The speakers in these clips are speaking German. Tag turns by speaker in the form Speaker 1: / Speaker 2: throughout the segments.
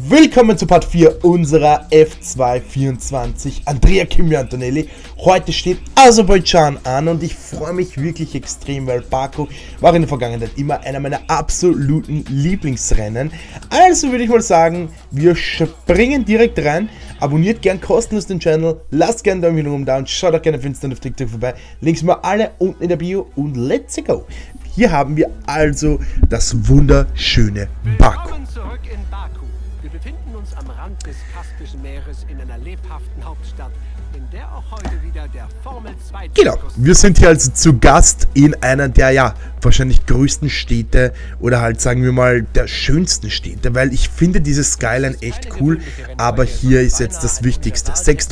Speaker 1: Willkommen zu Part 4 unserer F224 Andrea Kimi Antonelli. Heute steht Aserbaidschan an und ich freue mich wirklich extrem, weil Baku war in der Vergangenheit immer einer meiner absoluten Lieblingsrennen. Also würde ich mal sagen, wir springen direkt rein. Abonniert gern kostenlos den Channel, lasst gerne einen Daumen oben da und schaut auch gerne auf Insta und auf TikTok vorbei. Links mal alle unten in der Bio und let's go! Hier haben wir also das wunderschöne Baku.
Speaker 2: Willkommen zurück in Baku. Wir befinden uns am Rand des Kaspischen Meeres in einer lebhaften Hauptstadt, in der auch heute wieder der Formel 2
Speaker 1: Genau, wir sind hier also zu Gast in einer der, wahrscheinlich größten Städte oder halt sagen wir mal der schönsten Städte, weil ich finde dieses Skyline echt cool, aber hier ist jetzt das Wichtigste.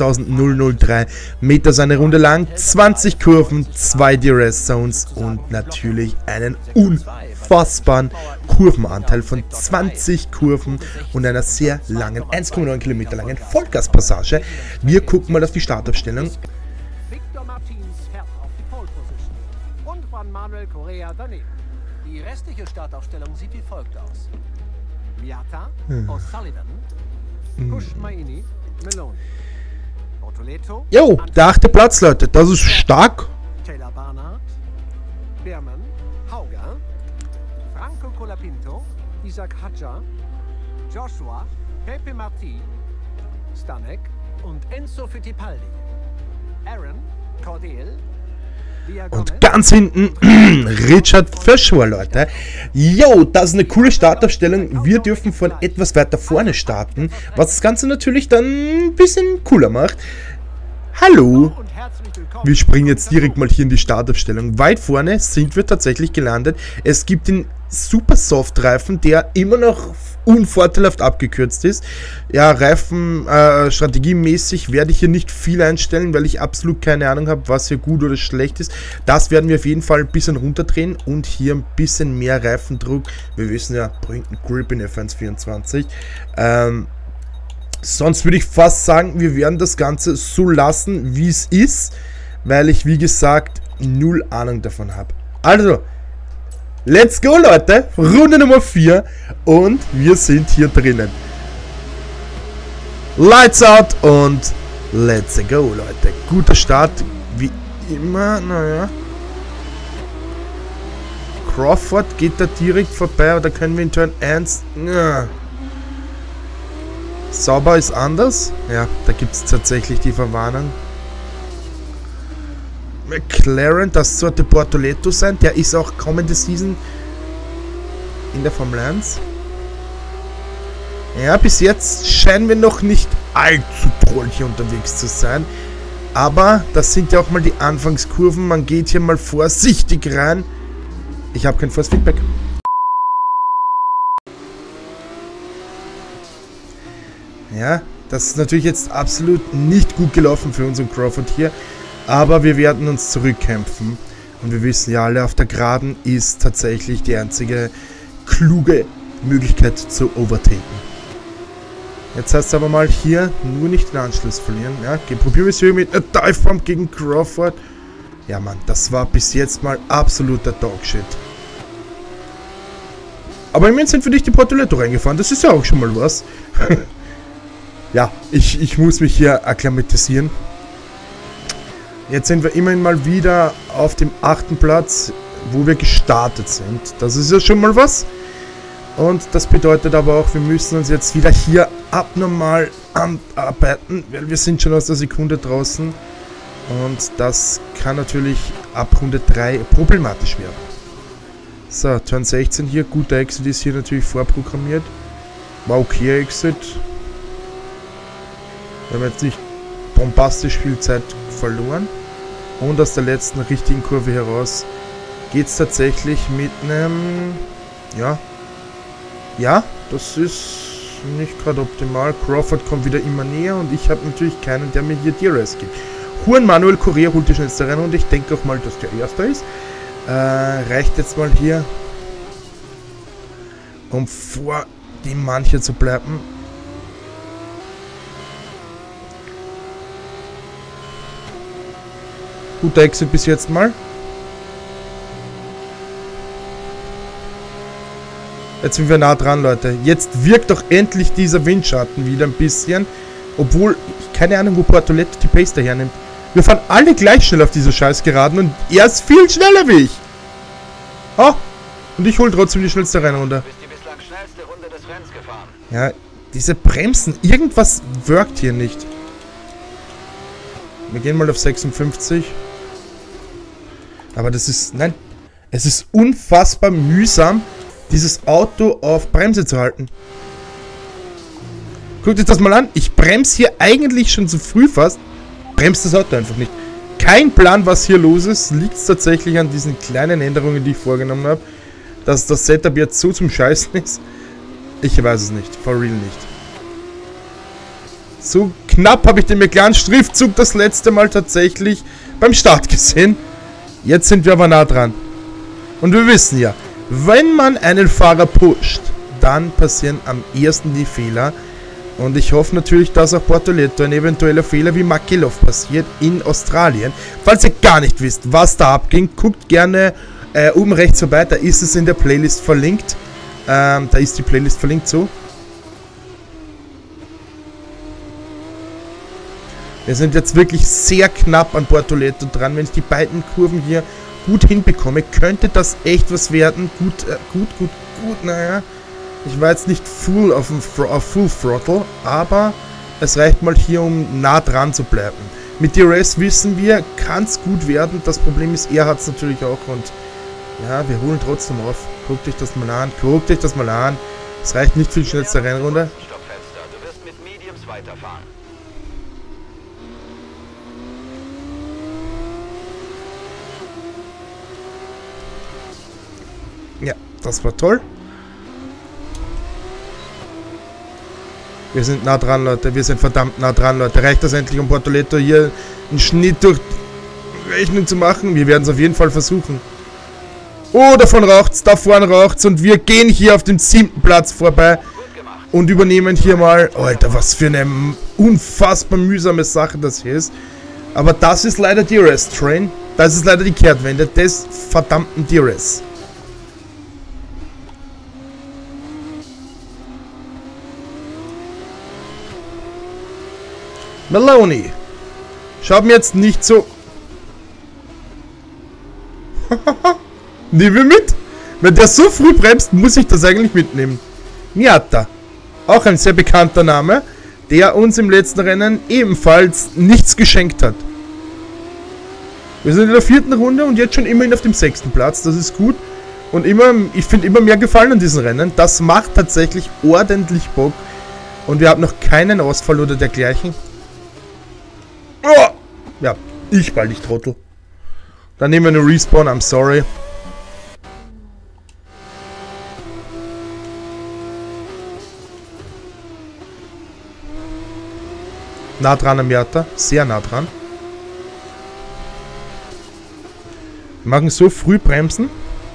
Speaker 1: 6.003 Meter seine Runde lang, 20 Kurven, 2 DRS Zones und natürlich einen unfassbaren Kurvenanteil von 20 Kurven und einer sehr langen, 1,9 Kilometer langen Vollgaspassage. Wir gucken mal auf die Startaufstellung.
Speaker 2: Victor Martins fährt auf die Pole Position und Juan Manuel Correa daneben. Die restliche Startaufstellung sieht wie folgt aus: Miata, O'Sullivan, Kushmaini, Meloni, Bortoleto,
Speaker 1: Jo, der 8. Platz, Leute, das ist stark.
Speaker 2: Taylor Barnard, Beerman, Hauger, Franco Colapinto, Isaac Hadjar, Joshua, Pepe Marti, Stanek und Enzo Fittipaldi. Aaron, Cordel,
Speaker 1: Und ganz hinten Richard Verschoor, Leute. Jo, das ist eine coole Startaufstellung. Wir dürfen von etwas weiter vorne starten, was das Ganze natürlich dann ein bisschen cooler macht. Hallo. Wir springen jetzt direkt mal hier in die Startaufstellung. Weit vorne sind wir tatsächlich gelandet. Es gibt den Super Soft Reifen, der immer noch unvorteilhaft abgekürzt ist. Ja, Reifen strategiemäßig werde ich hier nicht viel einstellen, weil ich absolut keine Ahnung habe, was hier gut oder schlecht ist. Das werden wir auf jeden Fall ein bisschen runterdrehen und hier ein bisschen mehr Reifendruck. Wir wissen ja, bringt einen Grip in F124. Sonst würde ich fast sagen, wir werden das Ganze so lassen, wie es ist, weil ich, wie gesagt, null Ahnung davon habe. Also, let's go, Leute! Runde Nummer 4 und wir sind hier drinnen. Lights out und let's go, Leute. Guter Start, wie immer, naja. Crawford geht da direkt vorbei, oder können wir in Turn 1... Ja. Sauber ist anders. Ja, da gibt es tatsächlich die Verwarnung. McLaren, das sollte Bortoleto sein. Der ist auch kommende Season in der Formel 1. Ja, bis jetzt scheinen wir noch nicht allzu toll hier unterwegs zu sein. Aber das sind ja auch mal die Anfangskurven. Man geht hier mal vorsichtig rein. Ich habe kein Force Feedback. Ja, das ist natürlich jetzt absolut nicht gut gelaufen für unseren Crawford hier. Aber wir werden uns zurückkämpfen. Und wir wissen ja alle, auf der Geraden ist tatsächlich die einzige kluge Möglichkeit zu overtaken. Jetzt heißt es aber mal hier nur nicht den Anschluss verlieren. Ja, probieren wir es hier mit einer Dive Bomb gegen Crawford. Ja, Mann, das war bis jetzt mal absoluter Dogshit. Aber immerhin sind wir nicht die Bortoleto reingefahren. Das ist ja auch schon mal was. Ja, ich muss mich hier akklimatisieren. Jetzt sind wir immerhin mal wieder auf dem 8. Platz, wo wir gestartet sind. Das ist ja schon mal was. Und das bedeutet aber auch, wir müssen uns jetzt wieder hier abnormal anarbeiten, weil wir sind schon aus der Sekunde draußen. Und das kann natürlich ab Runde 3 problematisch werden. So, Turn 16 hier. Guter Exit ist hier natürlich vorprogrammiert. War okay Exit. Wir haben jetzt nicht bombastisch viel Zeit verloren. Und aus der letzten richtigen Kurve heraus geht es tatsächlich mit einem... Ja, das ist nicht gerade optimal. Crawford kommt wieder immer näher und ich habe natürlich keinen, der mir hier DRS gibt. Juan Manuel Correa holt die schnellste Rennen und ich denke auch mal, dass der Erste ist. Reicht jetzt mal hier, um vor dem Mann hier zu bleiben. Guter Exit bis jetzt mal. Jetzt sind wir nah dran, Leute. Jetzt wirkt doch endlich dieser Windschatten wieder ein bisschen. Obwohl, keine Ahnung, wo Bortoleto die Pace hernimmt. Wir fahren alle gleich schnell auf diese Scheißgeraden und er ist viel schneller wie ich. Oh, und ich hole trotzdem die schnellste Rennrunde.
Speaker 3: Du bist die bislang schnellste Runde des Rennens gefahren.
Speaker 1: Ja, diese Bremsen, irgendwas wirkt hier nicht. Wir gehen mal auf 56. Aber das ist, nein, es ist unfassbar mühsam, dieses Auto auf Bremse zu halten. Guckt euch das mal an. Ich bremse hier eigentlich schon zu früh fast. Bremst das Auto einfach nicht. Kein Plan, was hier los ist. Liegt es tatsächlich an diesen kleinen Änderungen, die ich vorgenommen habe. Dass das Setup jetzt so zum Scheißen ist. Ich weiß es nicht. For real nicht. So knapp habe ich den McLaren-Schriftzug das letzte Mal tatsächlich beim Start gesehen. Jetzt sind wir aber nah dran. Und wir wissen ja, wenn man einen Fahrer pusht, dann passieren am ehesten die Fehler. Und ich hoffe natürlich, dass auch Bortoleto ein eventueller Fehler wie Makelov passiert in Australien. Falls ihr gar nicht wisst, was da abging, guckt gerne oben rechts vorbei. Da ist es in der Playlist verlinkt. Da ist die Playlist verlinkt so. Wir sind jetzt wirklich sehr knapp an Bortoleto dran. Wenn ich die beiden Kurven hier gut hinbekomme, könnte das echt was werden. Gut, naja. Ich war jetzt nicht full auf Full Throttle, aber es reicht mal hier, um nah dran zu bleiben. Mit DRS wissen wir, kann es gut werden. Das Problem ist, er hat es natürlich auch und ja, wir holen trotzdem auf. Guckt euch das mal an, Es reicht nicht viel schnellste Rennrunde.
Speaker 3: Du wirst mit Mediums weiterfahren.
Speaker 1: Ja, das war toll. Wir sind nah dran, Leute. Wir sind verdammt nah dran, Leute. Reicht das endlich, um Bortoleto hier einen Schnitt durch Rechnung zu machen? Wir werden es auf jeden Fall versuchen. Oh, davon raucht's, da vorne raucht's. Und wir gehen hier auf den 7. Platz vorbei. Und übernehmen hier mal... Alter, was für eine unfassbar mühsame Sache das hier ist. Aber das ist leider DRS-Train. Das ist leider die Kehrtwende des verdammten DRS. Maloney. Schaut mir jetzt nicht so... Nehmen wir mit? Wenn der so früh bremst, muss ich das eigentlich mitnehmen. Miata. Auch ein sehr bekannter Name, der uns im letzten Rennen ebenfalls nichts geschenkt hat. Wir sind in der 4. Runde und jetzt schon immerhin auf dem 6. Platz. Das ist gut. Und ich finde immer mehr Gefallen an diesen Rennen. Das macht tatsächlich ordentlich Bock. Und wir haben noch keinen Ausfall oder dergleichen. Oh! Ja, ich bald, ich Trottel. Dann nehmen wir eine Respawn, I'm sorry. Nah dran am Miata, sehr nah dran. Wir machen so früh bremsen.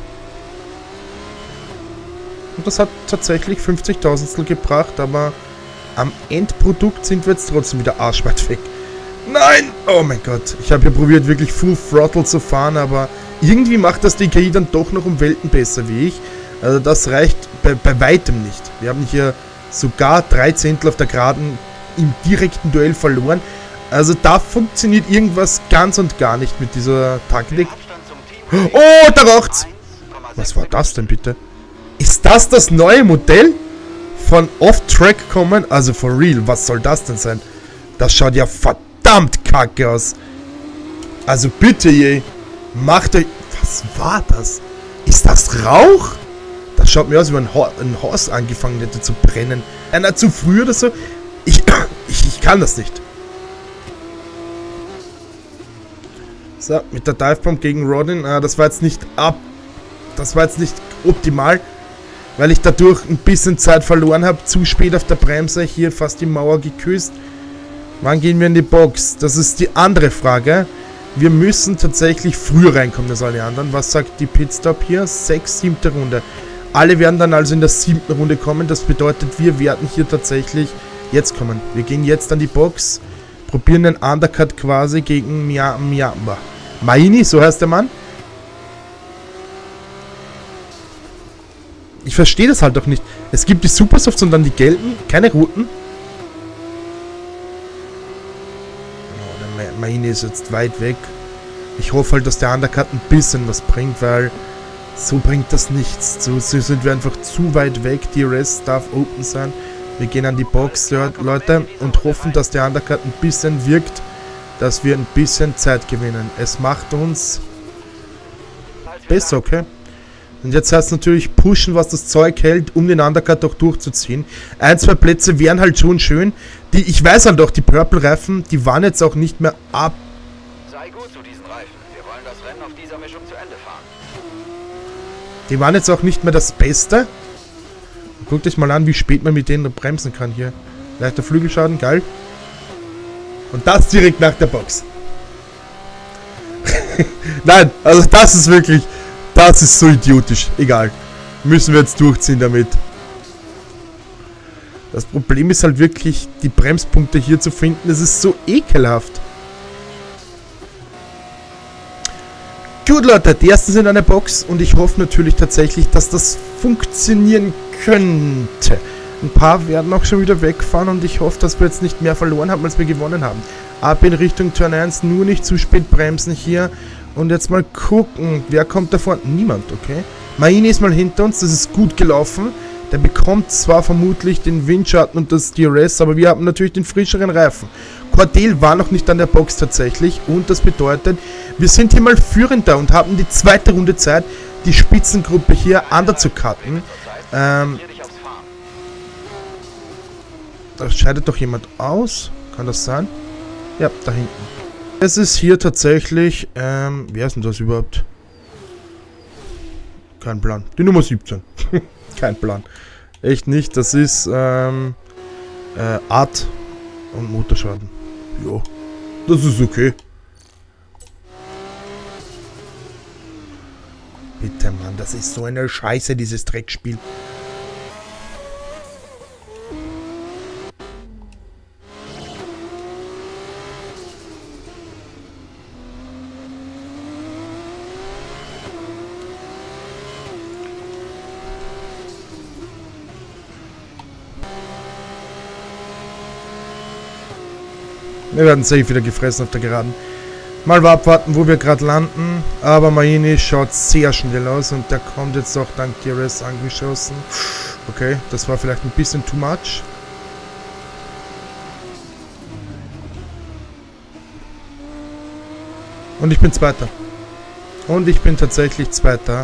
Speaker 1: Und das hat tatsächlich 50.000stel gebracht, aber am Endprodukt sind wir jetzt trotzdem wieder arschweit weg. Nein! Oh mein Gott. Ich habe ja probiert, wirklich Full Throttle zu fahren, aber irgendwie macht das die KI dann doch noch um Welten besser wie ich. Also das reicht bei weitem nicht. Wir haben hier sogar 3 Zehntel auf der Geraden im direkten Duell verloren. Also da funktioniert irgendwas ganz und gar nicht mit dieser Taktik. Oh, da raucht's! Was war das denn bitte? Ist das neue Modell? Von Off-Track kommen? Also for real, was soll das denn sein? Das schaut ja verdammt kacke aus. Also bitte je. Macht euch... Was war das? Ist das Rauch? Das schaut mir aus, wie ein Haus angefangen hätte zu brennen. Einer zu früh oder so? Ich kann das nicht. So, mit der Divebomb gegen Rodin. Das war jetzt nicht optimal. Weil ich dadurch ein bisschen Zeit verloren habe. Zu spät auf der Bremse. Hier fast die Mauer geküsst. Wann gehen wir in die Box? Das ist die andere Frage. Wir müssen tatsächlich früher reinkommen als alle anderen. Was sagt die Pitstop hier? 6, 7. Runde. Alle werden dann also in der 7. Runde kommen. Das bedeutet, wir werden hier tatsächlich jetzt kommen. Wir gehen jetzt an die Box. Probieren den Undercut quasi gegen Maini, so heißt der Mann. Ich verstehe das halt auch nicht. Es gibt die Supersofts und dann die gelben, keine roten. Oh, der Maine ist jetzt weit weg. Ich hoffe halt, dass der Undercut ein bisschen was bringt, weil so bringt das nichts. So sind wir einfach zu weit weg. Die Rest darf open sein. Wir gehen an die Box, Leute, und hoffen, dass der Undercut ein bisschen wirkt, dass wir ein bisschen Zeit gewinnen. Es macht uns besser, okay? Und jetzt heißt es natürlich pushen, was das Zeug hält, um den Undercut auch durchzuziehen. 1, 2 Plätze wären halt schon schön. Ich weiß halt auch, die Purple-Reifen, die waren jetzt auch nicht mehr ab.
Speaker 3: Sei gut zu diesen Reifen. Wir wollen das Rennen auf dieser Mischung zu Ende fahren.
Speaker 1: Die waren jetzt auch nicht mehr das Beste. Guckt euch mal an, wie spät man mit denen bremsen kann hier. Leichter Flügelschaden, geil. Und das direkt nach der Box. Nein, also das ist wirklich... Das ist so idiotisch. Egal. Müssen wir jetzt durchziehen damit. Das Problem ist halt wirklich, die Bremspunkte hier zu finden. Das ist so ekelhaft. Gut, Leute, die ersten sind an der Box und ich hoffe natürlich tatsächlich, dass das funktionieren könnte. Ein paar werden auch schon wieder wegfahren und ich hoffe, dass wir jetzt nicht mehr verloren haben, als wir gewonnen haben. Ab in Richtung Turn 1, nur nicht zu spät bremsen hier. Und jetzt mal gucken, wer kommt da vorne? Niemand, okay. Maine ist mal hinter uns, das ist gut gelaufen. Der bekommt zwar vermutlich den Windschatten und das DRS, aber wir haben natürlich den frischeren Reifen. Cordell war noch nicht an der Box tatsächlich und das bedeutet, wir sind hier mal führender und haben die zweite Runde Zeit, die Spitzengruppe hier underzucutten. Da scheidet doch jemand aus. Kann das sein? Ja, da hinten. Es ist hier tatsächlich, wer ist denn das überhaupt? Kein Plan. Die Nummer 17. Kein Plan. Echt nicht. Das ist, Art und Motorschaden. Jo. Das ist okay. Bitte, Mann. Das ist so eine Scheiße, dieses Dreckspiel. Wir werden safe wieder gefressen auf der Geraden. Mal abwarten, wo wir gerade landen. Aber Maine schaut sehr schnell aus und der kommt jetzt auch dank DRS angeschossen. Okay, das war vielleicht ein bisschen too much. Und ich bin Zweiter. Und ich bin tatsächlich Zweiter.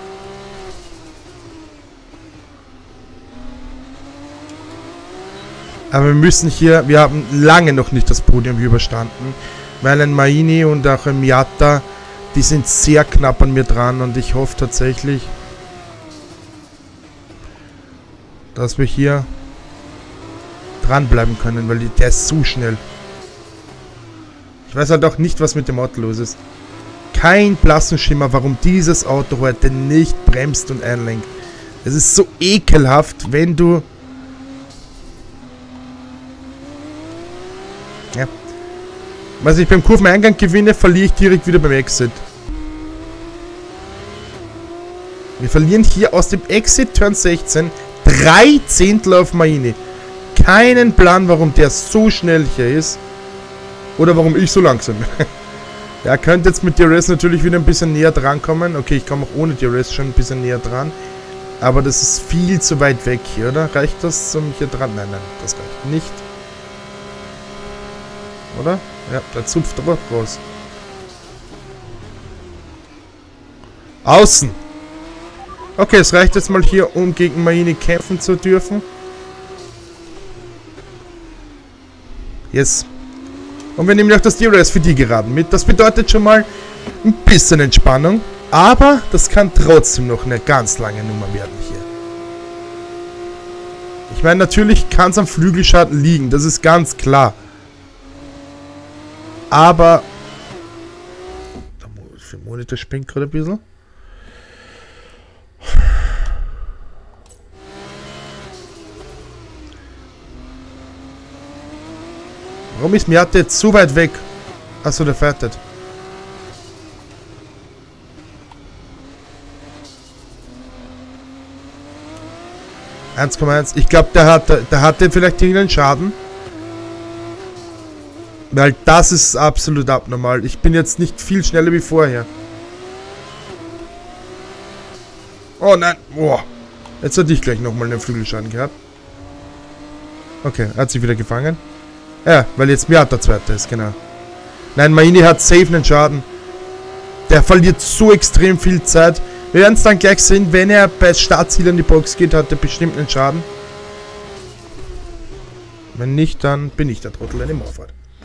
Speaker 1: Aber wir müssen hier, wir haben lange noch nicht das Podium überstanden, weil ein Maine und auch ein Miata, die sind sehr knapp an mir dran und ich hoffe tatsächlich, dass wir hier dranbleiben können, weil der ist so schnell. Ich weiß halt auch nicht, was mit dem Auto los ist. Kein blassen Schimmer, warum dieses Auto heute nicht bremst und einlenkt. Es ist so ekelhaft, wenn du... Ja. Was ich beim Kurveneingang gewinne, verliere ich direkt wieder beim Exit. Wir verlieren hier aus dem Exit Turn 16 3 Zehntel auf Maine. Keinen Plan, warum der so schnell hier ist. Oder warum ich so langsam bin. Er könnte jetzt mit DRS natürlich wieder ein bisschen näher dran kommen. Okay, ich komme auch ohne DRS schon ein bisschen näher dran. Aber das ist viel zu weit weg hier, oder? Reicht das zum hier dran? Nein, nein, das reicht nicht. Oder? Ja, der zupft aber raus. Außen! Okay, es reicht jetzt mal hier, um gegen Maine kämpfen zu dürfen. Yes. Und wir nehmen auch das DRS für die Geraden mit. Das bedeutet schon mal ein bisschen Entspannung. Aber das kann trotzdem noch eine ganz lange Nummer werden hier. Ich meine, natürlich kann es am Flügelschaden liegen. Das ist ganz klar. Aber... Der Monitor spinnt gerade ein bisschen. Warum ist Miata jetzt so weit weg? Achso, der fährt nicht. 1,1. Ich glaube, der hatte vielleicht irgendeinen Schaden. Weil das ist absolut abnormal. Ich bin jetzt nicht viel schneller wie vorher. Oh nein. Boah. Jetzt hatte ich gleich nochmal einen Flügelschaden gehabt. Okay, er hat sich wieder gefangen. Ja, weil jetzt Miata Zweiter ist, genau. Nein, Maini hat safe einen Schaden. Der verliert so extrem viel Zeit. Wir werden es dann gleich sehen, wenn er bei Startziel in die Box geht, hat er bestimmt einen Schaden. Wenn nicht, dann bin ich der Trottel, der im Auffahrt.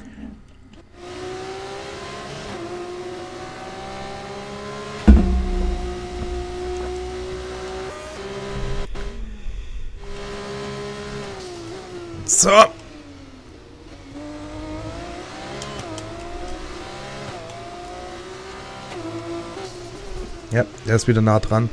Speaker 1: So. Ja, der ist wieder nah dran.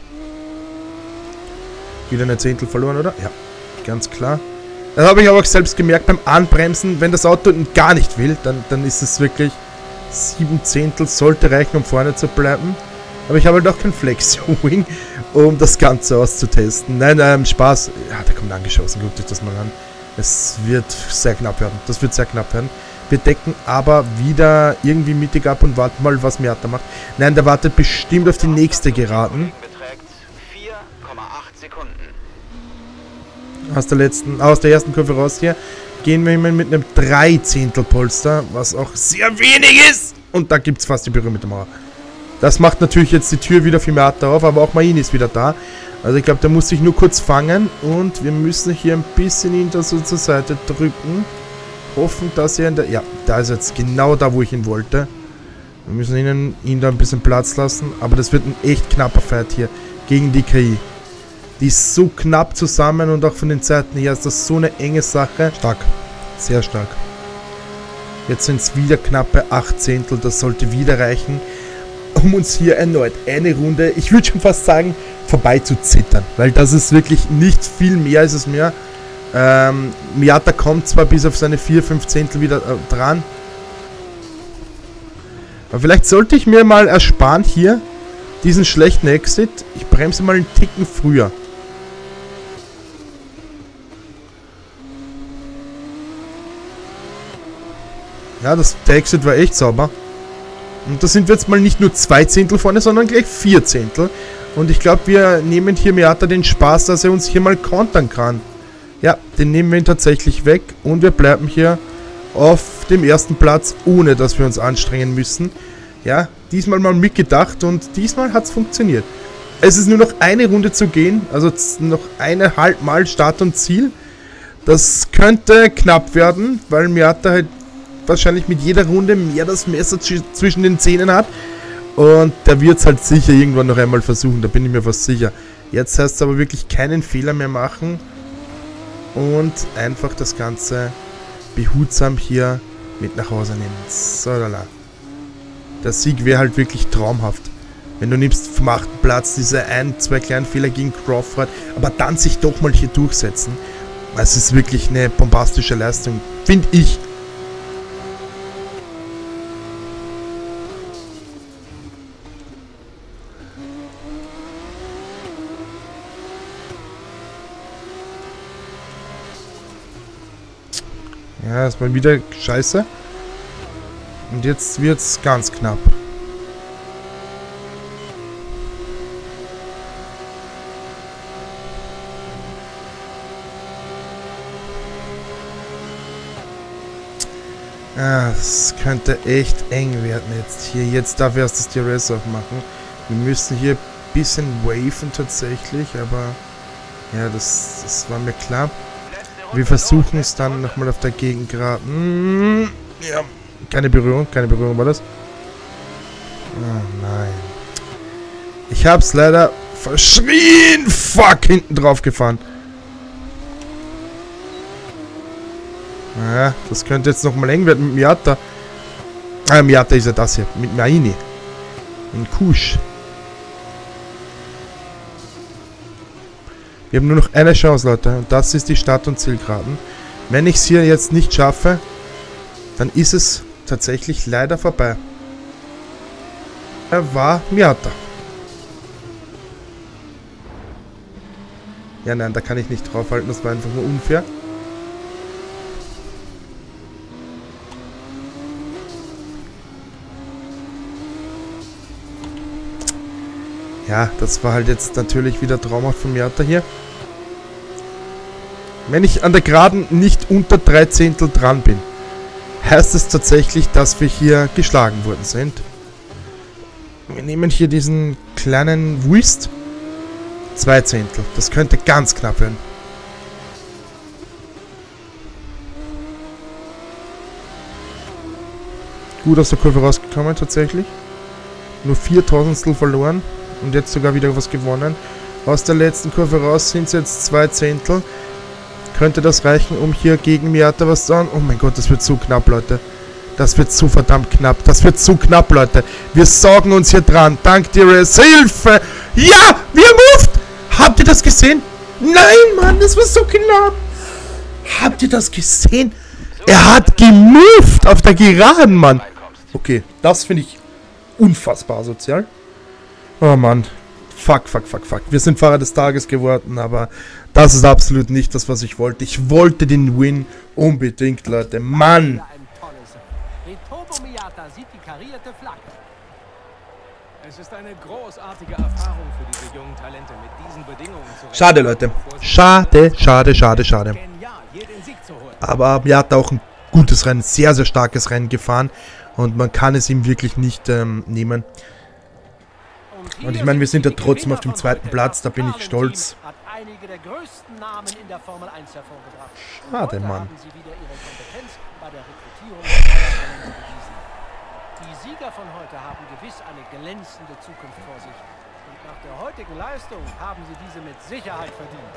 Speaker 1: Wieder eine Zehntel verloren, oder? Ja, ganz klar. Das habe ich aber auch selbst gemerkt beim Anbremsen. Wenn das Auto gar nicht will, dann ist es wirklich 7 Zehntel sollte reichen, um vorne zu bleiben. Aber ich habe halt auch kein Flexi-Wing, um das Ganze auszutesten. Nein, Spaß. Ja, der kommt angeschossen. Guckt euch das mal an. Es wird sehr knapp werden. Das wird sehr knapp werden. Wir decken aber wieder irgendwie mittig ab und warten mal, was Miata macht. Nein, der wartet bestimmt auf die nächste Geraden. Aus der ersten Kurve raus hier gehen wir immer mit einem 3 Zehntel Polster, was auch sehr wenig ist. Und da gibt es fast die Berührung mit der Mauer. Das macht natürlich jetzt die Tür wieder für Miata auf, aber auch Maini ist wieder da. Also ich glaube, der muss sich nur kurz fangen und wir müssen hier ein bisschen ihn da so zur Seite drücken. Hoffen, dass er in der... Ja, da ist jetzt genau da, wo ich ihn wollte. Wir müssen ihn da ein bisschen Platz lassen. Aber das wird ein echt knapper Fight hier gegen die KI. Die ist so knapp zusammen und auch von den Zeiten her ist das so eine enge Sache. Stark. Sehr stark. Jetzt sind es wieder knappe 8 Zehntel. Das sollte wieder reichen, um uns hier erneut eine Runde, ich würde schon fast sagen, vorbei zu zittern. Weil das ist wirklich nicht viel mehr, ist es mehr. Miata kommt zwar bis auf seine 4-5 Zehntel wieder dran. Aber vielleicht sollte ich mir mal ersparen hier diesen schlechten Exit. Ich bremse mal einen Ticken früher. Ja, der Exit war echt sauber. Und da sind wir jetzt mal nicht nur 2 Zehntel vorne, sondern gleich 4 Zehntel. Und ich glaube, wir nehmen hier Miata den Spaß, dass er uns hier mal kontern kann. Ja, den nehmen wir ihn tatsächlich weg und wir bleiben hier auf dem ersten Platz, ohne dass wir uns anstrengen müssen. Ja, diesmal mal mitgedacht und diesmal hat es funktioniert. Es ist nur noch eine Runde zu gehen, also noch 1,5 Mal Start und Ziel. Das könnte knapp werden, weil Miata halt wahrscheinlich mit jeder Runde mehr das Messer zwischen den Zähnen hat. Und der wird es halt sicher irgendwann noch einmal versuchen, da bin ich mir fast sicher. Jetzt heißt es aber wirklich keinen Fehler mehr machen. Und einfach das Ganze behutsam hier mit nach Hause nehmen. So, lala. Der Sieg wäre halt wirklich traumhaft. Wenn du nimmst vom 8. Platz diese 1-2 kleinen Fehler gegen Crawford, aber dann sich doch mal hier durchsetzen. Es ist wirklich eine bombastische Leistung, finde ich. Ja, ist mal wieder scheiße. Und jetzt wird es ganz knapp. Ah, das könnte echt eng werden jetzt hier. Jetzt darf erst das DRS aufmachen. Wir müssen hier ein bisschen waven tatsächlich, aber ja, das war mir klar. Wir versuchen es dann nochmal auf der Gegengraden. Ja, keine Berührung war das. Oh nein. Ich hab's leider verschrien. Fuck, hinten drauf gefahren. Ja, das könnte jetzt nochmal eng werden mit Miata. Miata ist ja das hier. Mit Maini. In Kusch. Wir haben nur noch eine Chance, Leute. Und das ist die Start- und Zielgeraden. Wenn ich es hier jetzt nicht schaffe, dann ist es tatsächlich leider vorbei. Er war Miata. Ja, nein, da kann ich nicht draufhalten. Das war einfach nur unfair. Ja, das war halt jetzt natürlich wieder traumhaft von Miata hier. Wenn ich an der Geraden nicht unter 3 Zehntel dran bin, heißt es tatsächlich, dass wir hier geschlagen worden sind. Wir nehmen hier diesen kleinen Wust. 2 Zehntel. Das könnte ganz knapp werden. Gut aus der Kurve rausgekommen tatsächlich. Nur 4 verloren. Und jetzt sogar wieder was gewonnen. Aus der letzten Kurve raus sind es jetzt 2 Zehntel. Könnte das reichen, um hier gegen Miata was zu sagen? Oh mein Gott, das wird zu knapp, Leute. Das wird zu verdammt knapp. Das wird zu knapp, Leute. Wir saugen uns hier dran. Dank dir, Hilfe. Ja, wir moved. Habt ihr das gesehen? Nein, Mann, das war so knapp. Habt ihr das gesehen? Er hat gemoved auf der Geraden, Mann. Okay, das finde ich unfassbar asozial. Oh Mann. Fuck. Wir sind Fahrer des Tages geworden, aber das ist absolut nicht das, was ich wollte. Ich wollte den Win unbedingt, Leute. Mann.
Speaker 4: Es ist eine großartige Erfahrung für diese jungen Talente mit diesen Bedingungen zu rechnen.
Speaker 1: Schade, Leute. Schade. Aber er hat auch ein gutes Rennen, sehr, sehr starkes Rennen gefahren. Und man kann es ihm wirklich nicht nehmen. Und ich meine, wir sind ja trotzdem auf dem 2. Platz, da bin ich stolz. Schade, Mann.
Speaker 2: Die Sieger von heute haben gewiss eine glänzende Zukunft vor sich. Und nach der heutigen Leistung haben sie diese mit Sicherheit verdient.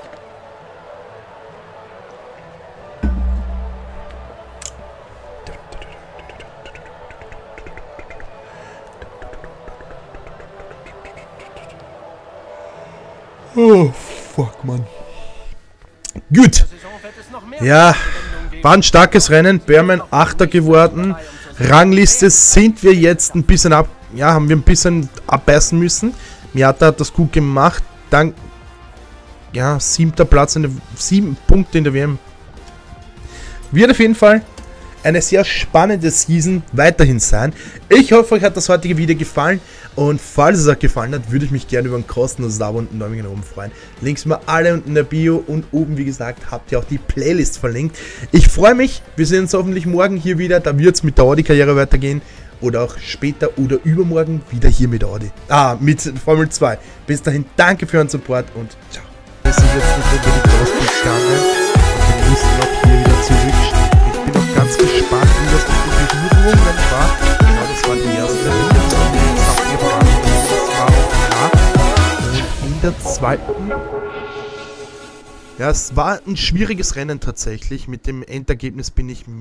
Speaker 1: Oh, fuck, Mann. Gut. Ja, war ein starkes Rennen. Behrmann 8. geworden. Rangliste sind wir jetzt ein bisschen haben wir ein bisschen abbeißen müssen. Miata hat das gut gemacht. Dann, 7. Platz, 7 Punkte in der WM. Wird auf jeden Fall eine sehr spannende Season weiterhin sein. Ich hoffe, euch hat das heutige Video gefallen. Und falls es euch gefallen hat, würde ich mich gerne über ein kostenloses Abo und einen Daumen nach oben freuen. Links mal alle unten in der Bio und oben, wie gesagt, habt ihr auch die Playlist verlinkt. Ich freue mich. Wir sehen uns hoffentlich morgen hier wieder. Da wird es mit der Audi-Karriere weitergehen. Oder auch später oder übermorgen wieder hier mit Audi. Mit Formel 2. Bis dahin, danke für euren Support und ciao. Wir sind jetzt nicht unbedingt rausgegangen. Wir müssen auch hier wieder zurückstehen. Ich bin auch ganz gespannt, wie das mit den Berührungen war. Genau, das war die erste Runde. Und in der zweiten... Ja, es war ein schwieriges Rennen tatsächlich. Mit dem Endergebnis bin ich